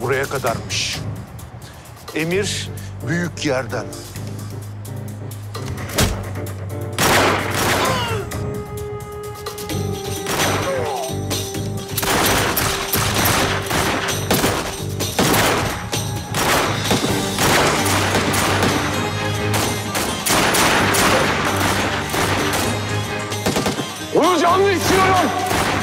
buraya kadarmış. Emir büyük yerden. Onu canlı istiyorum!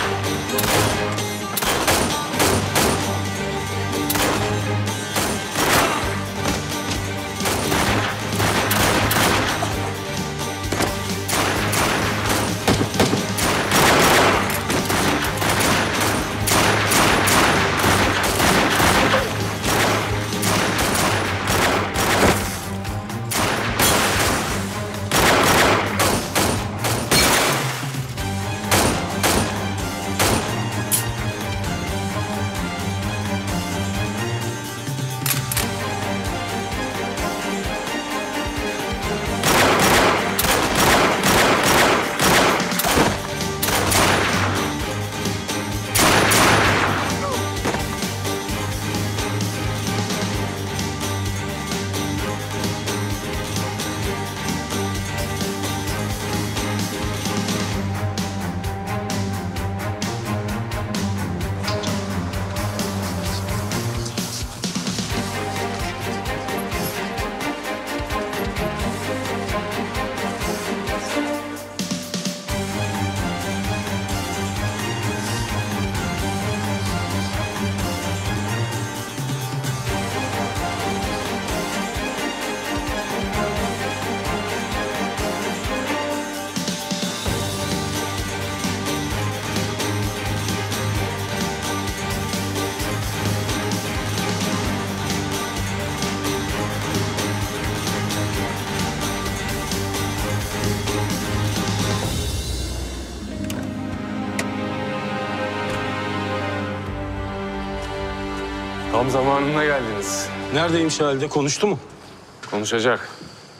Tam zamanında geldiniz. Neredeymiş halde? Konuştu mu? Konuşacak.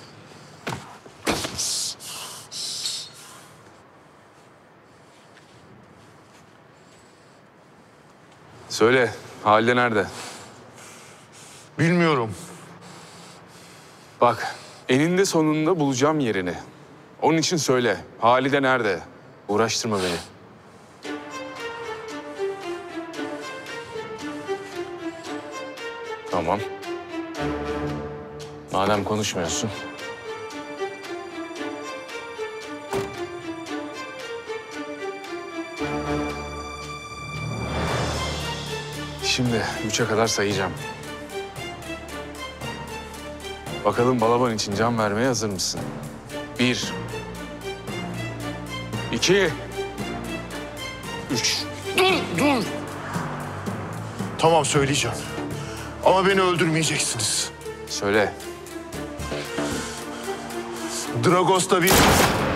Söyle, Halide nerede? Bilmiyorum. Bak, eninde sonunda bulacağım yerini. Onun için söyle, Halide nerede? Uğraştırma beni. Tamam. Madem konuşmuyorsun. Şimdi 3'e kadar sayacağım. Bakalım Balaban için can vermeye hazır mısın? 1, 2, 3. Dur! Tamam, söyleyeceğim. Ama beni öldürmeyeceksiniz. Söyle. Dragos'ta bir